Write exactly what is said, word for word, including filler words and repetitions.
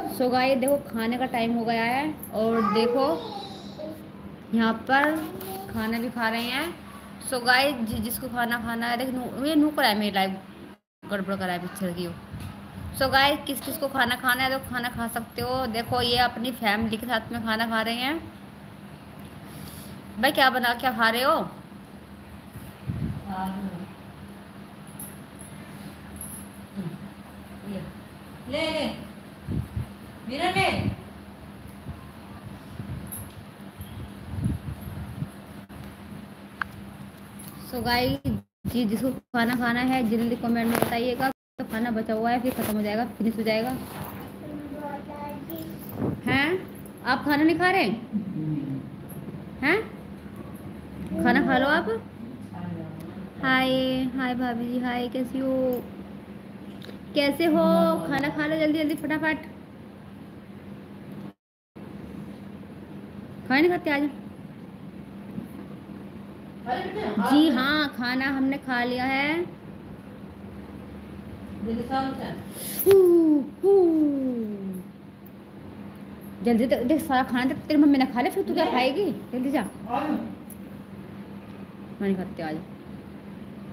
So guys देखो खाने का टाइम हो गया है और देखो यहाँ पर खाना भी खा रहे हैं। सो गाइस जि, जिसको खाना खाना है देख नू, ये नू कराया मेरी लाइफ गड़बड़ कराया पिक्चर की। सो गाइस किस किस को खाना खाना है तो खाना खा सकते हो। देखो ये अपनी फैमिली के साथ में खाना खा रहे हैं। भाई क्या बना क्या खा रहे हो? ले ले मेरा ले। सो गाइस जी जिसको खाना खाना है जल्दी कमेंट में बताइएगा। तो खाना बचा हुआ है फिर खत्म हो जाएगा, फिनिश हो जाएगा। हैं आप खाना नहीं खा रहे हैं? खाना खा लो आप। हाय हाय भाभी जी, हाय कैसी हो? कैसे हो? खाना खा लो जल्दी जल्दी फटाफट। खाना नहीं खाते आज? जी हाँ खाना हमने खा लिया है। जल्दी तक देख सारा खाना तक तेरी मम्मी ने खा लिया फिर तू क्या खाएगी? जल्दी जा। मैं नहीं खाते आज।